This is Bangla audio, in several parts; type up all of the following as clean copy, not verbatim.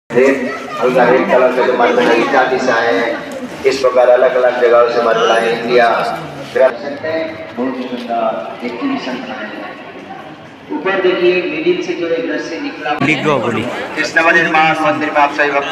हल्का रेड कलर का जो मार्बल है इटाली से आए हैं। इस प्रकार अलग अलग जगहों से मार्बल आए इंडिया बहुत सुंदर एग्जीबिशन बनाए हैं। ऊपर देखिए मिडिल से जो एक रस्सी निकला कृष्णा मंदिर में आप सही वक्त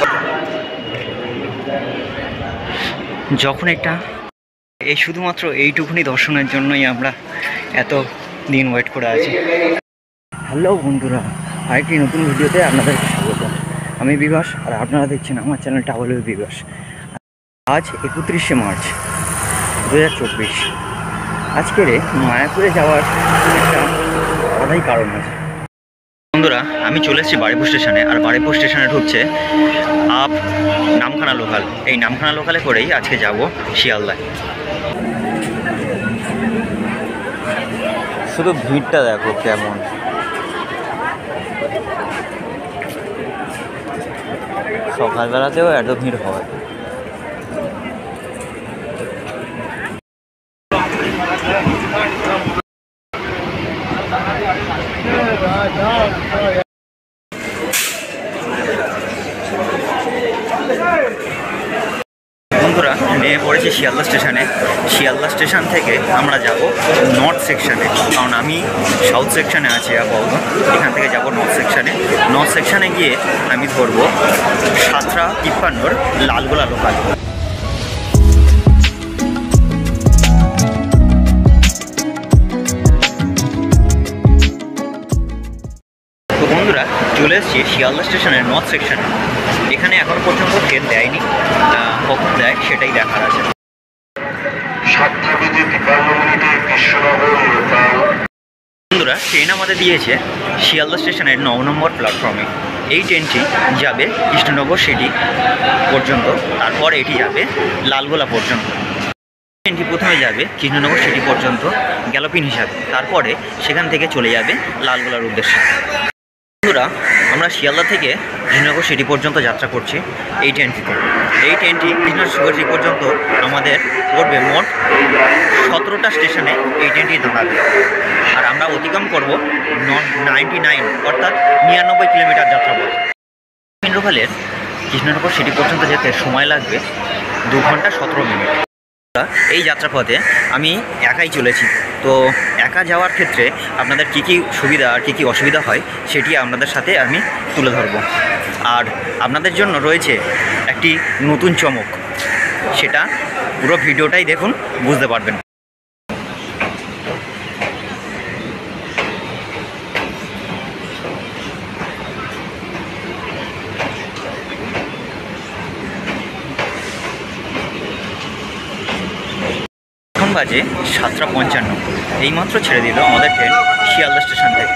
যখন এটা এই শুধুমাত্র এইটুকুনি দর্শনের জন্যই আমরা এত দিন ওয়েট করে আছি। হ্যালো বন্ধুরা, আরেকটি নতুন ভিডিওতে আপনাদেরকে স্বাগত। আমি বিভাস আর আপনারা দেখছেন আমার চ্যানেল টাওয়াল উইথ বিভাস। আজ 31শে মার্চ 2024। আজকের মায়াপুরে যাওয়ার একটা আলাদাই কারণ আছে। বন্ধুরা, আমি চলে এসেছি বারিপুর স্টেশনে, আর বারিপুর স্টেশনে ঢুকছে আপ নামখানা লোকাল। এই নামখানা লোকালে করেই আজকে যাব শিয়ালদায়। শুধু ভিড়টা দেখো কেমন। সকালবেলাতেও এত ভিড় হয়। বন্ধুরা, নেমে পড়েছি শিয়ালদা স্টেশনে। শিয়ালদা স্টেশন থেকে আমরা যাব নর্থ সেকশানে, কারণ আমি সাউথ সেকশানে আছি আপাতত। এখান থেকে যাব নর্থ সেকশানে। নর্থ সেকশানে গিয়ে আমি ধরবো 7:53 লালগোলা লোকাল। তো বন্ধুরা, চলে এসেছি শিয়ালদা স্টেশনের নর্থ সেকশানে। এখানে এখন পর্যন্ত ট্রেন দেয়নি, কখন দেয় সেটাই দেখার আছে। বন্ধুরা, ট্রেন আমাদের দিয়েছে শিয়ালদা স্টেশনের 9 নম্বর প্ল্যাটফর্মে। এই ট্রেনটি যাবে কৃষ্ণনগর সিটি পর্যন্ত, তারপর এটি যাবে লালগোলা পর্যন্ত। ট্রেনটি প্রথমে যাবে কৃষ্ণনগর সিটি পর্যন্ত গ্যালোপিন হিসাবে, তারপরে সেখান থেকে চলে যাবে লালগোলার উদ্দেশ্যে। বন্ধুরা, আমরা শিয়ালদা থেকে কৃষ্ণনগর সিটি পর্যন্ত যাত্রা করছি এই ট্রেনটিতে। এই ট্রেনটি কৃষ্ণনগর সিটি পর্যন্ত আমাদের পড়বে মোট 17টা স্টেশনে এই ট্রেনটি দাঁড়াবে। আর আমরা অতিক্রম করব 99 অর্থাৎ 99 কিলোমিটার যাত্রাপথ। লোকালের কৃষ্ণনগর সিটি পর্যন্ত যেতে সময় লাগবে 2 ঘন্টা 17 মিনিট। এই যাত্রাপথে আমি একাই চলেছি, তো একা যাওয়ার ক্ষেত্রে আপনাদের কী কী সুবিধা আর কী কী অসুবিধা হয় সেটি আপনাদের সাথে আমি তুলে ধরব। আর আপনাদের জন্য রয়েছে একটি নতুন চমক, সেটা পুরো ভিডিওটাই দেখুন, বুঝতে পারবেন। বাজে 7:55। এইমাত্র ছেড়ে দিল আমাদের ট্রেন শিয়ালদা স্টেশন থেকে।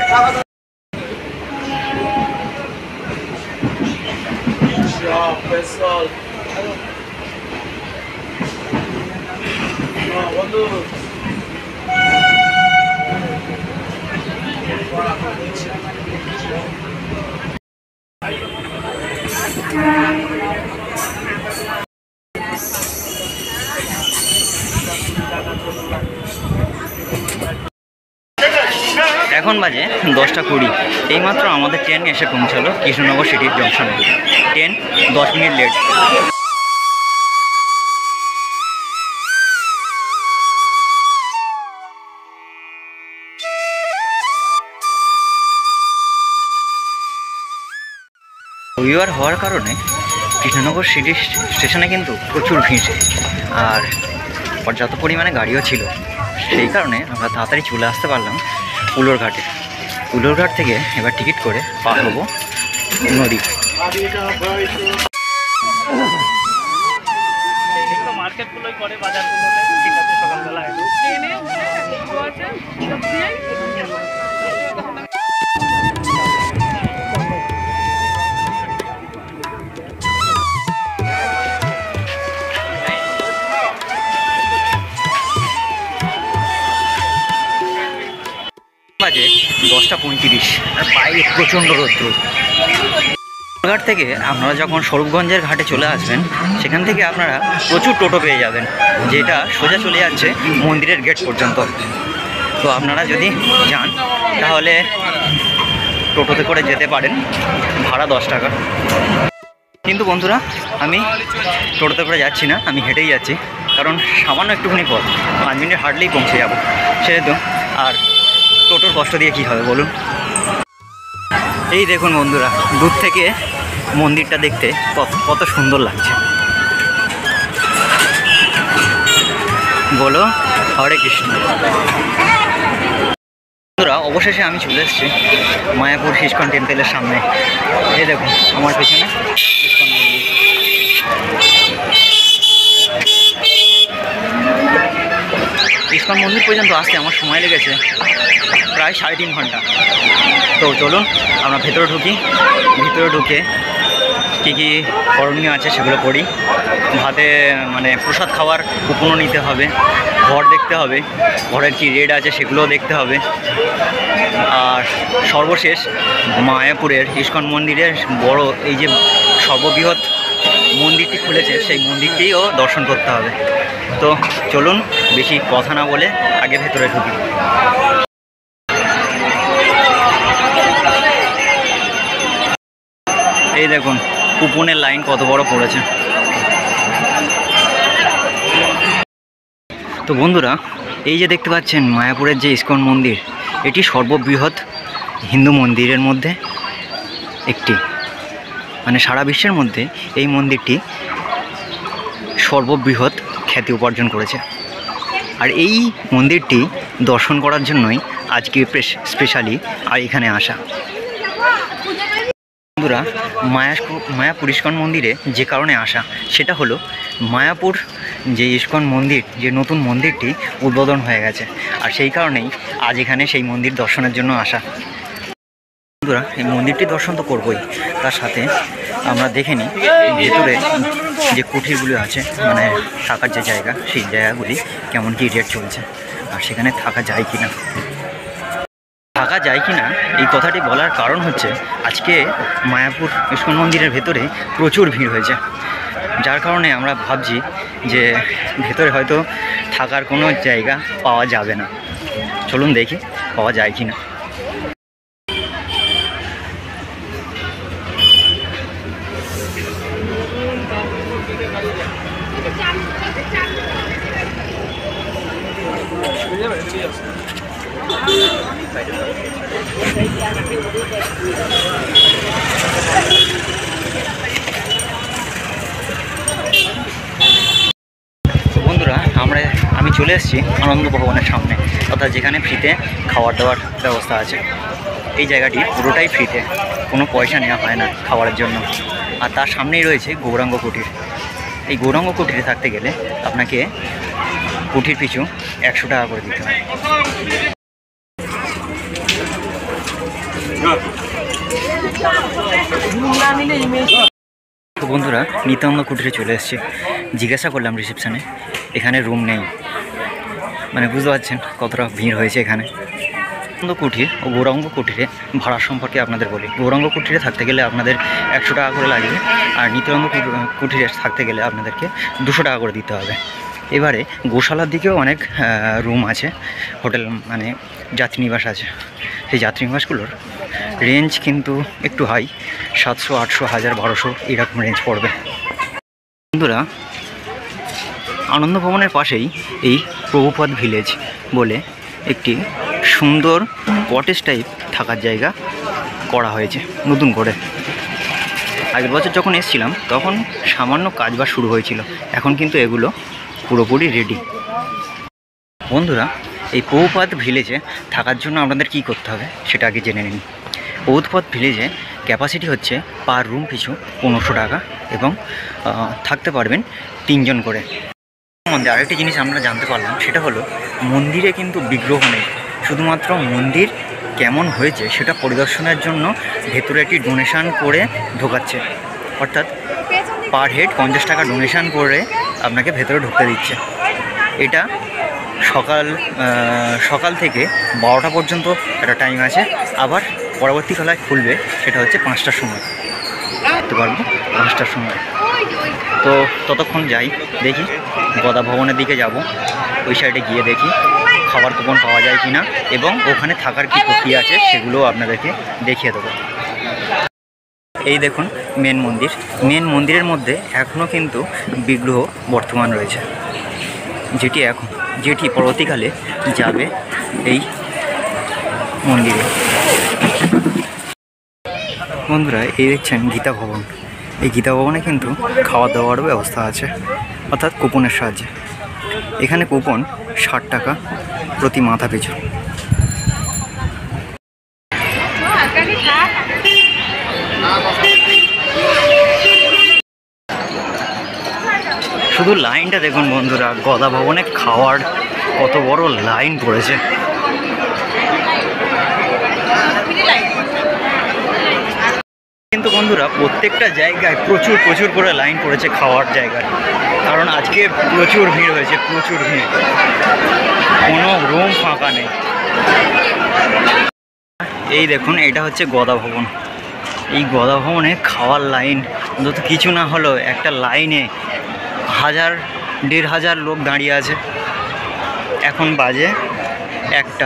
এখন বাজে 10:20। এইমাত্র আমাদের ট্রেন এসে পৌঁছালো কৃষ্ণনগর সিটির জংশনে। Train 10 minute late. রবিবার হওয়ার কারণে কৃষ্ণনগর সিটি স্টেশনে কিন্তু প্রচুর ভিড়, আর পর্যাপ্ত পরিমাণে গাড়িও ছিল। সেই কারণে আমরা তাড়াতাড়ি চলে আসতে পারলাম উলোর ঘাটে। উলোর ঘাট থেকে এবার টিকিট করে পার হবো নদী। মার্কেটগুলোই করে বাজারগুলোতে, ঠিক আছে, সকালবেলা বাজে 10:35, আর বাইরে প্রচণ্ড রৌদ্র। ঘাট থেকে আপনারা যখন স্বরূপগঞ্জের ঘাটে চলে আসবেন, সেখান থেকে আপনারা প্রচুর টোটো পেয়ে যাবেন, যেটা সোজা চলে যাচ্ছে মন্দিরের গেট পর্যন্ত। তো আপনারা যদি যান তাহলে টোটোতে করে যেতে পারেন, ভাড়া 10 টাকা। কিন্তু বন্ধুরা আমি টোটোতে করে যাচ্ছি না, আমি হেঁটেই যাচ্ছি, কারণ সামান্য একটুখানি পথ, 5 মিনিট হাঁটলেই পৌঁছে যাবো সেহেতু। আর টোটোর কষ্ট দিয়ে কী হবে বলুন। এই দেখুন বন্ধুরা, দূর থেকে মন্দিরটা দেখতে কত সুন্দর লাগছে। বলো হরে কৃষ্ণ। বন্ধুরা অবশেষে আমি চলে এসেছি মায়াপুর ইস্কন টেম্পলের সামনে। এই দেখুন আমার পেছনে ইস্কন মন্দির। ইস্কন মন্দির পর্যন্ত আসতে আমার সময় লেগেছে প্রায় 3.5 ঘন্টা। তো চলুন আমরা ভেতরে ঢুকি, ভিতরে ঢুকে কী কী করণীয় আছে সেগুলো করি। ভাতে মানে প্রসাদ খাওয়ার কুপনও নিতে হবে, ঘর দেখতে হবে, ঘরের কী রেট আছে সেগুলোও দেখতে হবে। আর সর্বশেষ মায়াপুরের ইস্কন মন্দিরের বড় এই যে সর্ববৃহৎ মন্দিরটি খুলেছে সেই মন্দিরটিও দর্শন করতে হবে। তো চলুন বেশি কথা না বলে আগে ভেতরে ঢুকি। এই দেখুন কুপনের লাইন কত বড় পড়েছে। তো বন্ধুরা এই যে দেখতে পাচ্ছেন মায়াপুরের যে ইস্কন মন্দির, এটি সর্ববৃহৎ হিন্দু মন্দিরের মধ্যে একটি, মানে সারা বিশ্বের মধ্যে এই মন্দিরটি সর্ববৃহৎ খ্যাতি উপার্জন করেছে। আর এই মন্দিরটি দর্শন করার জন্যই আজকে স্পেশালি আর এখানে আসা। বন্ধুরা মায়াপুর ইস্কন মন্দিরে যে কারণে আসা সেটা হলো মায়াপুর যে ইস্কন মন্দির, যে নতুন মন্দিরটি উদ্বোধন হয়ে গেছে, আর সেই কারণেই আজ এখানে সেই মন্দির দর্শনের জন্য আসা। বন্ধুরা এই মন্দিরটি দর্শন তো করবই, তার সাথে আমরা দেখে নিই ভেতরে যে কুঠিরগুলি আছে, মানে থাকার যে জায়গা, সেই জায়গাগুলি কেমন কী রেট চলছে আর সেখানে থাকা যায় কি না। থাকা যায় কি না এই কথাটি বলার কারণ হচ্ছে আজকে মায়াপুর ইস্কন মন্দিরের ভেতরে প্রচুর ভিড় হয়েছে, যার কারণে আমরা ভাবছি যে ভেতরে হয়তো থাকার কোনো জায়গা পাওয়া যাবে না। চলুন দেখি পাওয়া যায় কি না। বন্ধুরা আমি চলে এসেছি আনন্দ ভবনের সামনে, অর্থাৎ যেখানে ফ্রিতে খাওয়ার দাওয়ার ব্যবস্থা আছে। এই জায়গাটি পুরোটাই ফ্রিতে, কোনো পয়সা নেওয়া হয় না খাবারের জন্য। আর তার সামনেই রয়েছে গৌরাঙ্গ কুটির। এই গৌরাঙ্গ কুটিরে থাকতে গেলে আপনাকে কুটির পিছু 100 টাকা করে দিতে হয়। তো বন্ধুরা নিত্যানন্দ কুটিরে চলে এসেছি। জিজ্ঞাসা করলাম রিসেপশানে, এখানে রুম নেই। মানে বুঝতে পারছেন কতটা ভিড় হয়েছে এখানে। নিত্যানন্দ কুটির ও গৌরাঙ্গ কুটিরে ভাড়া সম্পর্কে আপনাদের বলি। গৌরাঙ্গ কুটিরে থাকতে গেলে আপনাদের 100 টাকা করে লাগবে, আর নিত্যানন্দ কুটিরে থাকতে গেলে আপনাদেরকে 200 টাকা করে দিতে হবে। এবারে গোশালার দিকেও অনেক রুম আছে, হোটেল মানে যাত্রীনিবাস আছে। সেই যাত্রীনিবাসগুলোর রেঞ্জ কিন্তু একটু হাই, 700, 800, 1000, 1200 এরকম রেঞ্জ পড়বে। বন্ধুরা আনন্দ ভবনের পাশেই এই প্রভুপদ ভিলেজ বলে একটি সুন্দর কটেজ টাইপ থাকার জায়গা করা হয়েছে নতুন করে। আগের বছর যখন এসেছিলাম তখন সামান্য কাজবাজ শুরু হয়েছিল, এখন কিন্তু এগুলো পুরোপুরি রেডি। বন্ধুরা এই প্রভুপদ ভিলেজে থাকার জন্য আপনাদের কি করতে হবে সেটা আগে জেনে নিন। প্রভুপদ ভিলেজে ক্যাপাসিটি হচ্ছে পার রুম পিছু 1500 টাকা এবং থাকতে পারবেন 3 জন করে। মধ্যে আরেকটি জিনিস আমরা জানতে পারলাম, সেটা হলো মন্দিরে কিন্তু বিগ্রহ নেই, শুধুমাত্র মন্দির কেমন হয়েছে সেটা পরিদর্শনের জন্য ভেতরে একটি ডোনেশান করে ঢোকাচ্ছে, অর্থাৎ পার হেড 50 টাকা ডোনেশান করে আপনাকে ভেতরে ঢুকতে দিচ্ছে। এটা সকাল থেকে 12টা পর্যন্ত একটা টাইম আছে, আবার পরবর্তীকালে খুলবে সেটা হচ্ছে 5টার সময়, দেখতে পারবো 5টার সময়। তো ততক্ষণ যাই, দেখি গদা ভবনের দিকে যাব, ওই সাইডে গিয়ে দেখি খাবার কুপন পাওয়া যায় কিনা এবং ওখানে থাকার কী প্রক্রিয়া আছে সেগুলো আপনাদেরকে দেখিয়ে দেবো। এই দেখুন মেন মন্দির। মেন মন্দিরের মধ্যে এখনও কিন্তু বিগ্রহ বর্তমান রয়েছে, যেটি পরবর্তীকালে যাবে এই মন্দিরে। বন্ধুরা, এই দেখছেন গীতা ভবন। এই গীতা ভবনে কিন্তু খাওয়া দাওয়ারও ব্যবস্থা আছে, অর্থাৎ কুপনের সাহায্যে। এখানে কুপন 60 টাকা প্রতি মাথা পিছু। শুধু লাইনটা দেখুন বন্ধুরা, গদা ভবনে খাওয়ার কত বড় লাইন পড়েছে। কিন্তু বন্ধুরা, প্রত্যেকটা জায়গায় প্রচুর করে লাইন পড়েছে খাওয়ার জায়গায়, কারণ আজকে প্রচুর ভিড় হয়েছে, প্রচুর ভিড়, কোনো রুম ফাঁকা নেই। এই দেখুন, এটা হচ্ছে গদা ভবন। এই গদা ভবনে খাওয়ার লাইন অন্তত কিছু না হলেও একটা লাইনে 1000-1500 লোক দাঁড়িয়ে আছে। এখন বাজে 1টা,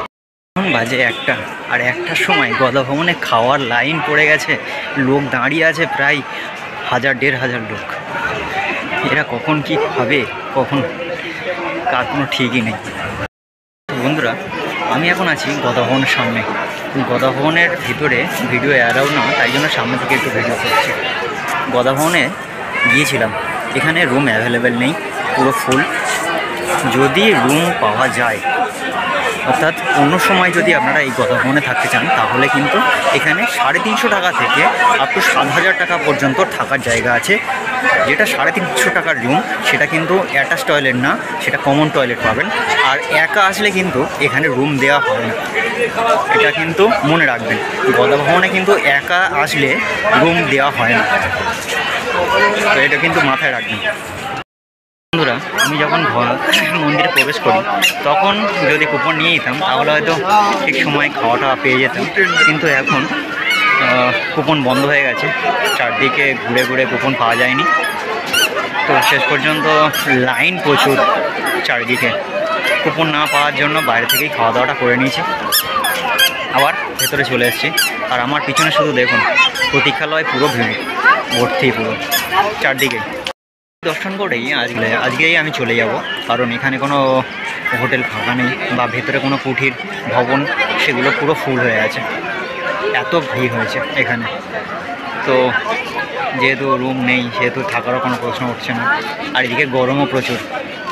আর 1টার সময় গদা ভবনে খাওয়ার লাইন পড়ে গেছে, লোক দাঁড়িয়ে আছে প্রায় 1000-1500 লোক। এরা কখন কি খাবে, কখন কার কোনো ঠিকই নেই। বন্ধুরা, আমি এখন আছি গদা ভবনের সামনে। গদা ভবনের ভিতরে ভিডিও অ্যালাউ না, তাই জন্য সামনে থেকে একটু ভিডিও করছি। গদা ভবনে গিয়েছিলাম, এখানে রুম অ্যাভেলেবেল নেই, পুরো ফুল। যদি রুম পাওয়া যায়, অর্থাৎ অন্য সময় যদি আপনারা এই গদা ভবনে থাকতে চান, তাহলে কিন্তু এখানে 350 টাকা থেকে আপ টু 7000 টাকা পর্যন্ত থাকার জায়গা আছে। যেটা 350 টাকার রুম, সেটা কিন্তু অ্যাটাচ টয়লেট না, সেটা কমন টয়লেট পাবেন। আর একা আসলে কিন্তু এখানে রুম দেওয়া হয় না, এটা কিন্তু মনে রাখবেন। গদা ভবনে কিন্তু একা আসলে রুম দেওয়া হয় না, তো এটা কিন্তু মাথায় রাখবেন। বন্ধুরা, আমি যখন মন্দিরে প্রবেশ করি তখন যদি কুপন নিয়ে নিতাম, তাহলে হয়তো ঠিক সময় খাওয়াটা পেয়ে যেতাম। কিন্তু এখন কুপন বন্ধ হয়ে গেছে, চারদিকে ঘুরে কুপন পাওয়া যায়নি। তো শেষ পর্যন্ত লাইন প্রচুর চারিদিকে। কুপন না পাওয়ার জন্য বাইরে থেকেই খাওয়া দাওয়াটা করে নিয়েছি, আবার ভেতরে চলে এসেছি। আর আমার পিছনে শুধু দেখুন, প্রতীক্ষালয় পুরো ভিড় ভর্তি, পুরো চারদিকে। দর্শন করেই আজকেই আমি চলে যাব, কারণ এখানে কোনো হোটেল ফাঁকা নেই বা ভেতরে কোনো কুঠির ভবন, সেগুলো পুরো ফুল হয়ে আছে, এত ভিড় হয়েছে এখানে। তো যেহেতু রুম নেই, সেহেতু থাকারও কোনো প্রশ্ন উঠছে না। আর এদিকে গরমও প্রচুর।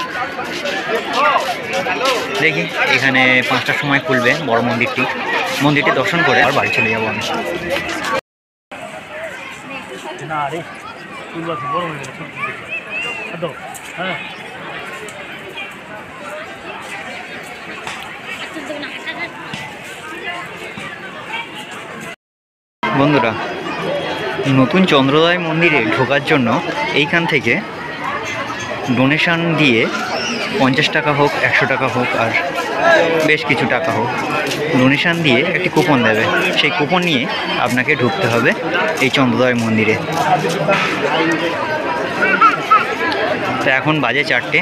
দেখি এখানে 5টার সময় খুলবে বড় মন্দিরটি দর্শন করে আর বাড়ি চলে যাবো আমি। বন্ধুরা, নতুন চন্দ্রোদয় মন্দিরে ঢোকার জন্য এইখান থেকে ডোনেশন দিয়ে 50 টাকা হোক, 100 টাকা হোক, আর বেশ কিছু টাকা হোক, ডোনেশন দিয়ে একটি কুপন দেবে। সেই কুপন নিয়ে আপনাকে ঢুকতে হবে এই চন্দ্রোদয় মন্দিরে। তো এখন বাজে 4টে,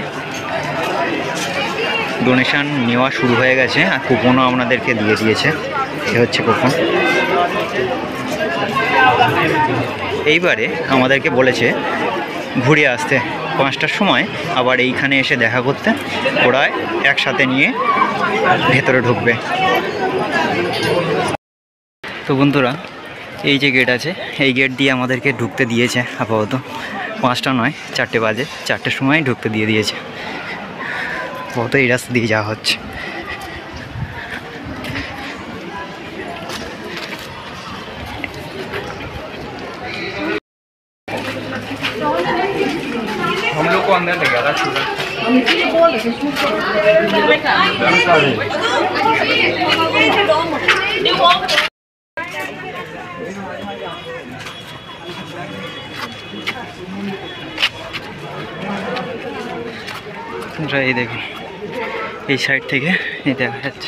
ডোনেশন নেওয়া শুরু হয়ে গেছে, আর কুপনও আপনাদেরকে দিয়ে দিয়েছে। এ হচ্ছে কুপন। এইবারে আমাদেরকে বলেছে ঘুরে আসতে 5টার সময়, আবার এইখানে এসে দেখা করতে। ওরা একসাথে নিয়ে ভেতরে ঢুকবে। তো বন্ধুরা, এই যে গেট আছে, এই গেট দিয়ে আমাদেরকে ঢুকতে দিয়েছে আপাতত। 5টা নয়, 4টে বাজে, 4টের সময় ঢুকতে দিয়েছে। আপাতত এই রাস্তা দিয়ে যাওয়া হচ্ছে। हम लोग को अंदर ले गया था छुरा। এই দেখুন, এই সাইড থেকে এই দেখা যাচ্ছে।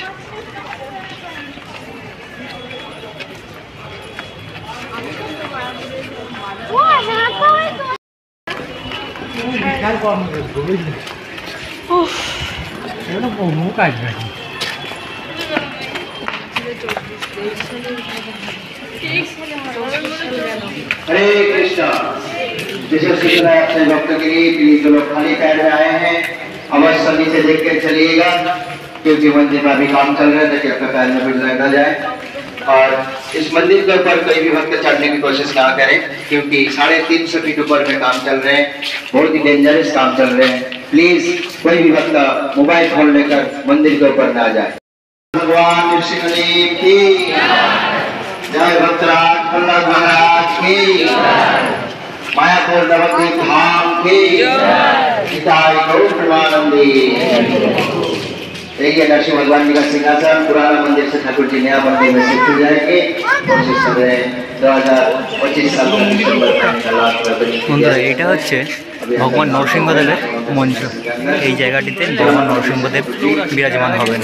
हरे कृष्णा। विशेष सूचना है अपने भक्तों के लिए कि जो लोग खाली पैर में आए हैं अवश्य नीचे देख कर चलिएगा, क्योंकि मंदिर में अभी काम चल रहा है ताकि आपके पैर में कुछ लग न जाए। और इस मंदिर के ऊपर कोई भी भक्त चढ़ने की कोशिश ना करें, क्योंकि 350 फीट ऊपर में काम चल रहे हैं, बहुत ही डेंजरस काम चल रहे हैं। प्लीज कोई भी भक्त मोबाइल फोन लेकर मंदिर के ऊपर ना जाए। भगवान नृसिंहदेव की जय, भक्तराज प्रहलाद महाराज की, मायापुर नवद्वीप धाम की जय, गौर प्रेमानंदी। देखिए नरसिंह भगवान जी का सिंहासन पुराना मंदिर से ठाकुर जी नया मंदिर में शिफ्ट हो जाएंगे। कोशिश कर रहे हैं 2025 साल का दिसंबर বন্ধুরা এটা হচ্ছে ভগবান নরসিংহদেবের মঞ্চ। এই জায়গাটিতে ভগবান নরসিংহদেব বিরাজমান হবেন।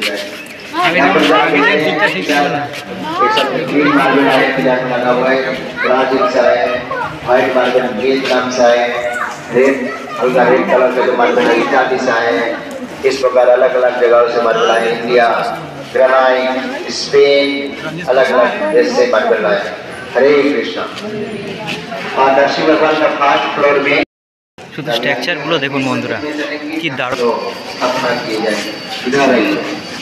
व्हाइट मार्बल वियतनाम से आए, रेड हल्का रेड कलर का जो मार्बल है इटाली से आए हैं। इस प्रकार अलग अलग जगहों से मार्बल आए, इंडिया, ग्रेनाइट, स्पेन, अलग अलग देश से मार्बल आए। हरे कृष्णा। और नरसिंह भगवान का 5 फ्लोर में শুধু স্ট্রাকচারগুলো দেখুন বন্ধুরা, কি দারুণ। तो स्थापना किए जाए। इधर आइए,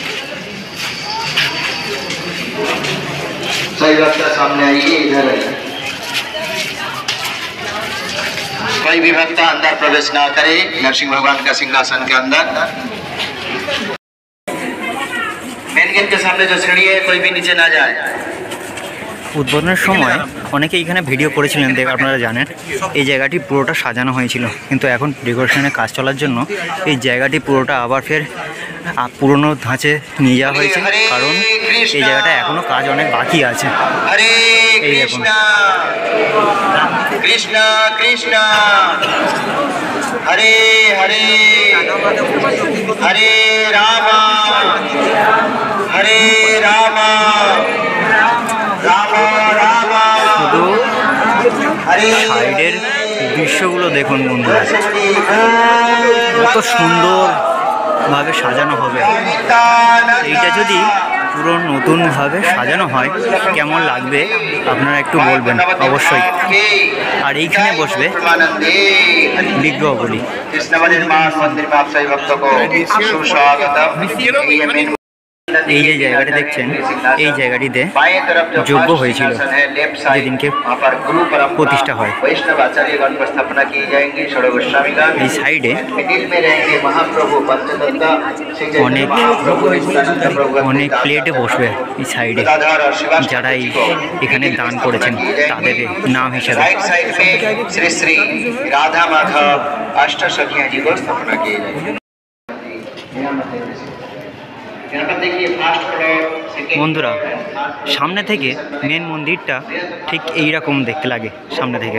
सही रास्ता सामने आइए, इधर आइए। कोई भी भक्त अंदर प्रवेश ना करे नरसिंह भगवान का सिंहासन के अंदर। मेन गेट के सामने जो सीढ़ी है कोई भी नीचे ना जाए। উদ্বোধনের সময় অনেকে এখানে ভিডিও করেছিলেন, আপনারা জানেন এই জায়গাটি পুরোটা সাজানো হয়েছিল, কিন্তু এখন ডেকোরেশনের কাজ চলার জন্য এই জায়গাটি পুরোটা আবার ফের পুরনো ধাঁচে নিয়ে যাওয়া হয়েছে, কারণ এই জায়গাটা এখনো কাজ অনেক বাকি আছে। हरे এই দেখুন, कृष्ण कृष्ण हरे हरे, हरे राम हरे राम, राम राम শুধু हरे। সাইডের দৃশ্যগুলো দেখুন বন্ধুরা, কত সুন্দরভাবে সাজানো হবে। এইটা যদি পুরো নতুনভাবে সাজানো হয় কেমন লাগবে আপনারা একটু বলবেন অবশ্যই। আর এইখানে বসবে বিগ্রহগুলি। कृष्ण मंदिर में आप सभी भक्तों को सुस्वागत। এই যে জায়গাটি দেখছেন, এই জায়গাটিতে যজ্ঞ হয়েছিল যেদিনকে প্রতিষ্ঠা হয়। वैष्णव आचार्यगण पर स्थापना की जाएंगी। षोड़ गोस्वामी का এই সাইডে मिडिल में रहेंगे महाप्रभु पंचतत्व অনেক অনেক প্লেটে বসবে এই সাইডে, যারা এখানে দান করেছেন তাদের নাম হিসাবে। राइट साइड में श्री श्री राधा माधव अष्ट सखिया जी को स्थापना की जाएगी। यहाँ पर देखिए फर्स्ट फ्लोर, বন্ধুরা সামনে থেকে মেন মন্দিরটা ঠিক এই রকম দেখতে লাগে সামনে থেকে।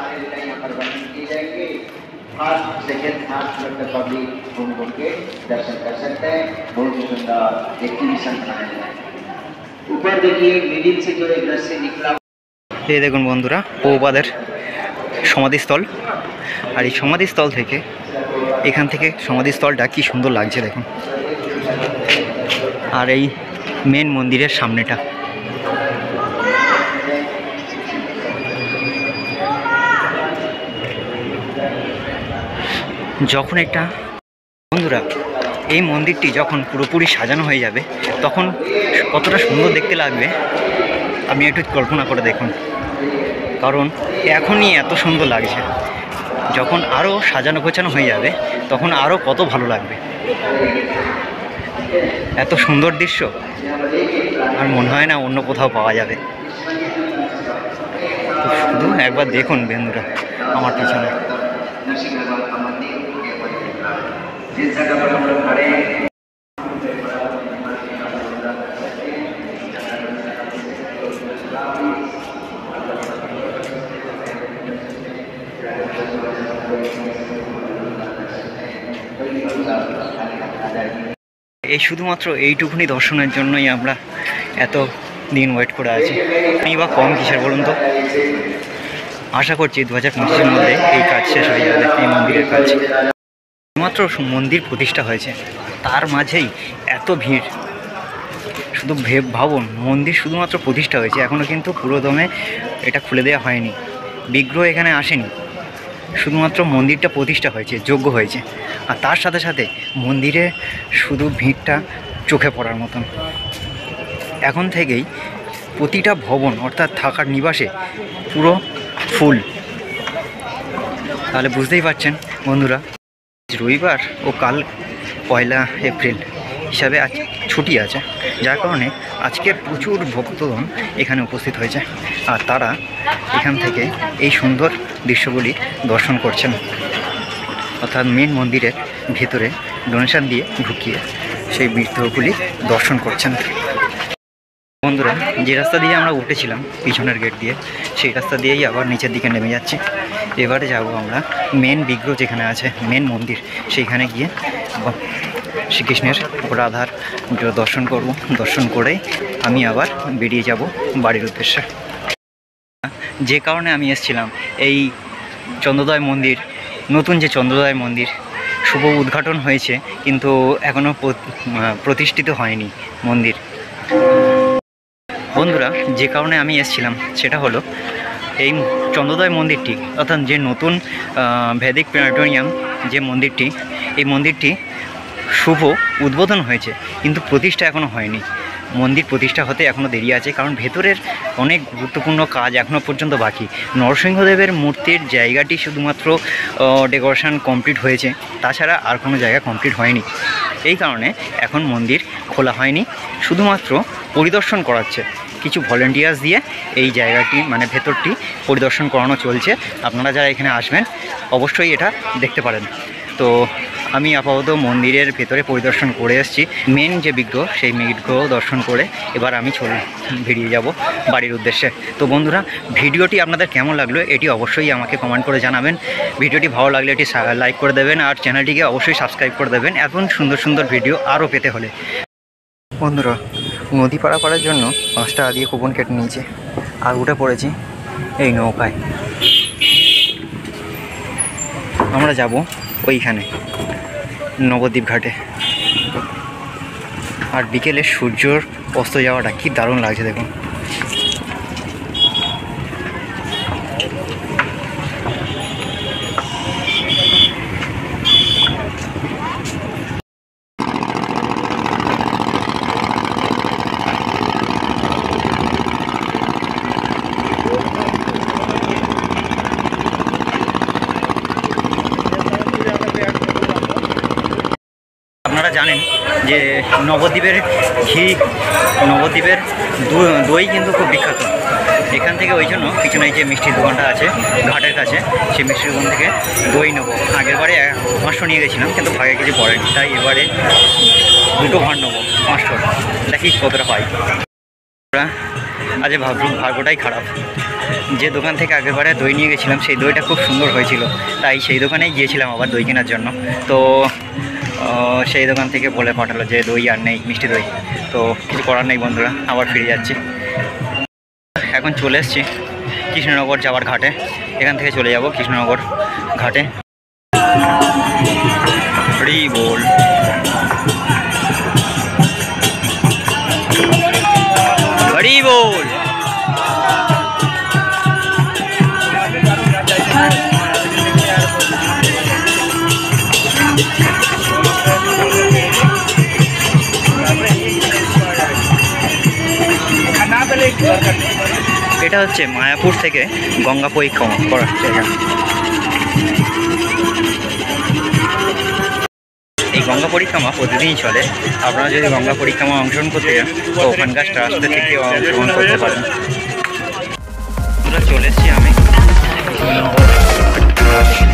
फर्स्ट सेकंड थर्ड फ्लोर तक पब्लिक घूम घूम के दर्शन कर सकते हैं। बहुत ही सुंदर एक्टिविशन बनाया गया है। ऊपर देखिए मिडिल से जो एक रस्सी निकला, এই দেখুন বন্ধুরা প্রভুপাদের সমাধিস্থল। আর এই সমাধিস্থল থেকে এখান থেকে সমাধিস্থলটা কি সুন্দর লাগছে দেখুন। আর এই মেন মন্দিরের সামনেটা যখন একটা বন্ধুরা এই মন্দিরটি যখন পুরোপুরি সাজানো হয়ে যাবে তখন কতটা সুন্দর দেখতে লাগবে আপনি একটু কল্পনা করে দেখুন। কারণ এখনই এত সুন্দর লাগছে, যখন আরও সাজানো গোছানো হয়ে যাবে তখন আরও কত ভালো লাগবে। এত সুন্দর দৃশ্য আর মনে হয় না অন্য কোথাও পাওয়া যাবে। তো শুধু একবার দেখুন বন্ধুরা আমার পিছনে। जिस जगह पर हम लोग खड़े हैं এই শুধুমাত্র এইটুকুনি দর্শনের জন্যই আমরা এত দিন ওয়েট করে আছি। আমি বা কম কিসের বলুন তো। আশা করছি 2025-এর মধ্যে এই কাজ শেষ হয়ে যাবে, এই মন্দিরের কাজ। মাত্র মন্দির প্রতিষ্ঠা হয়েছে, তার মাঝেই এত ভিড়, শুধু ভাবুন, মন্দির শুধুমাত্র প্রতিষ্ঠা হয়েছে, এখনও কিন্তু পুরোদমে এটা খুলে দেওয়া হয়নি, বিগ্রহ এখানে আসেনি, শুধুমাত্র মন্দিরটা প্রতিষ্ঠা হয়েছে, যোগ্য হয়েছে। আর তার সাথে সাথে মন্দিরে শুধু ভিড়টা চোখে পড়ার মতন। এখন থেকেই প্রতিটা ভবন অর্থাৎ থাকার নিবাসে পুরো ফুল। তাহলে বুঝতেই পারছেন বন্ধুরা, রবিবার ও কাল 1 এপ্রিল হিসাবে আজ ছুটি আছে, যার কারণে আজকে প্রচুর ভক্তগণ এখানে উপস্থিত হয়েছে। আর তারা এখান থেকে এই সুন্দর দৃশ্যগুলি দর্শন করছেন, অর্থাৎ মেন মন্দিরের ভেতরে ডোনেশন দিয়ে ঢুকিয়ে সেই বিগ্রহগুলি দর্শন করছেন। বন্ধুরা, যে রাস্তা দিয়ে আমরা উঠেছিলাম পিছনের গেট দিয়ে, সেই রাস্তা দিয়েই আবার নিচের দিকে নেমে যাচ্ছি। এবারে যাব আমরা মেন বিগ্রহ যেখানে আছে, মেন মন্দির, সেইখানে গিয়ে শ্রীকৃষ্ণের ও রাধার দর্শন করব। দর্শন করেই আমি আবার বেরিয়ে যাব বাড়ির উদ্দেশ্যে। যে কারণে আমি এসেছিলাম এই চন্দ্রোদয় মন্দির, নতুন যে চন্দ্রোদয় মন্দির শুভ উদ্ঘাটন হয়েছে, কিন্তু এখনও প্রতিষ্ঠিত হয়নি মন্দির। বন্ধুরা, যে কারণে আমি এসেছিলাম সেটা হলো এই চন্দ্রোদয় মন্দিরটি, অর্থাৎ যে নতুন ভেদিক প্ল্যানেটোরিয়াম যে মন্দিরটি, এই মন্দিরটি শুভ উদ্বোধন হয়েছে, কিন্তু প্রতিষ্ঠা এখনও হয়নি। মন্দির প্রতিষ্ঠা হতে এখনও দেরি আছে, কারণ ভেতরের অনেক গুরুত্বপূর্ণ কাজ এখনও পর্যন্ত বাকি। নরসিংহদেবের মূর্তির জায়গাটি শুধুমাত্র ডেকোরেশন কমপ্লিট হয়েছে, তাছাড়া আর কোনো জায়গা কমপ্লিট হয়নি। এই কারণে এখন মন্দির খোলা হয়নি, শুধুমাত্র পরিদর্শন করাচ্ছে। কিছু ভলেন্টিয়ার্স দিয়ে এই জায়গাটি মানে ভেতরটি পরিদর্শন করানো চলছে। আপনারা যারা এখানে আসবেন অবশ্যই এটা দেখতে পারেন। তো আমি আপাতত মন্দিরের ভেতরে পরিদর্শন করে এসেছি, মেন যে বিগ্রহ সেই বিগ্রহ দর্শন করে এবার আমি বেরিয়ে যাব বাড়ির উদ্দেশ্যে। তো বন্ধুরা, ভিডিওটি আপনাদের কেমন লাগলো এটি অবশ্যই আমাকে কমেন্ট করে জানাবেন। ভিডিওটি ভালো লাগলে এটি লাইক করে দেবেন, আর চ্যানেলটিকে অবশ্যই সাবস্ক্রাইব করে দেবেন এমন সুন্দর সুন্দর ভিডিও আরও পেতে হলে। বন্ধুরা, নদী পাড়া করার জন্য 5 টাকা দিয়ে কুপন কেটে নিয়েছে, আর উঠে পড়েছি এই নৌকায়। আমরা যাব ওইখানে নবদ্বীপ ঘাটে। আর বিকেলে সূর্যর অস্ত যাওয়াটা কি দারুণ লাগছে দেখুন। আপনারা জানেন যে নবদ্বীপের দই কিন্তু খুব বিখ্যাত। এখান থেকে ওই জন্য পিছনে যে মিষ্টির দোকানটা আছে ঘাটের কাছে, সেই মিষ্টির দোকান থেকে দই নেবো। আগের বারে 500 নিয়ে গেছিলাম, কিন্তু ভাগে কিছু পড়েনি, তাই এবারে 2 ভাঁড় নেবো 500। দেখি কতটা পাই। আজ ভাগ্যটাই খারাপ, যে দোকান থেকে আগেরবারে দই নিয়ে গেছিলাম সেই দইটা খুব সুন্দর হয়েছিল, তাই সেই দোকানেই গিয়েছিলাম আবার দই কেনার জন্য। তো সেই দোকান থেকে বলে পাঠালো যে দই আর নেই, মিষ্টি দই। তো কিছু করার নেই বন্ধুরা, আবার ফিরে যাচ্ছি। এখন চলে এসেছি কৃষ্ণনগর যাওয়ার ঘাটে, এখান থেকে চলে যাব কৃষ্ণনগর ঘাটে। হরি বল, হরি বল। এটা হচ্ছে মায়াপুর থেকে গঙ্গা পরিক্রমা করার জায়গা। এই গঙ্গা পরিক্রমা প্রতিদিনই চলে। আপনারা যদি গঙ্গা পরিক্রমা অংশগ্রহণ করতে চান তো ওখানকার রাস্তা থেকে অংশগ্রহণ করতে পারেন। চলে এসেছি আমি